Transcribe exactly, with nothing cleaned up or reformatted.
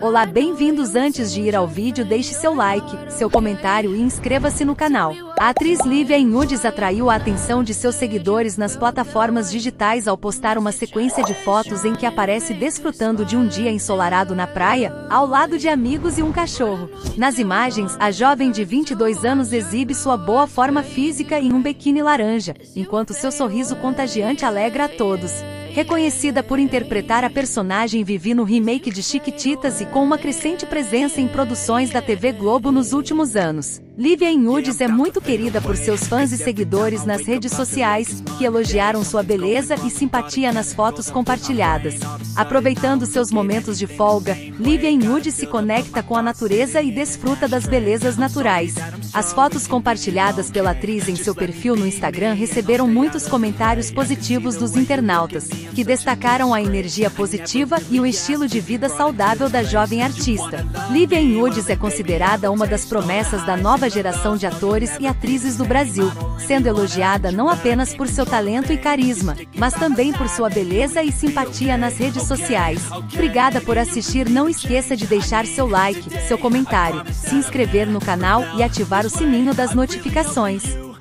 Olá, bem-vindos. Antes de ir ao vídeo, deixe seu like, seu comentário e inscreva-se no canal. A atriz Lívia Nudes atraiu a atenção de seus seguidores nas plataformas digitais ao postar uma sequência de fotos em que aparece desfrutando de um dia ensolarado na praia, ao lado de amigos e um cachorro. Nas imagens, a jovem de vinte e dois anos exibe sua boa forma física em um biquíni laranja, enquanto seu sorriso contagiante alegra a todos. Reconhecida por interpretar a personagem Vivi no remake de Chiquititas e com uma crescente presença em produções da T V Globo nos últimos anos, Lívia Nudes é muito querida por seus fãs e seguidores nas redes sociais, que elogiaram sua beleza e simpatia nas fotos compartilhadas. Aproveitando seus momentos de folga, Lívia Nudes se conecta com a natureza e desfruta das belezas naturais. As fotos compartilhadas pela atriz em seu perfil no Instagram receberam muitos comentários positivos dos internautas, que destacaram a energia positiva e o estilo de vida saudável da jovem artista. Lívia Nudes é considerada uma das promessas da nova geração de atores e atrizes do Brasil, sendo elogiada não apenas por seu talento e carisma, mas também por sua beleza e simpatia nas redes sociais. Obrigada por assistir. Não esqueça de deixar seu like, seu comentário, se inscrever no canal e ativar o sininho das notificações.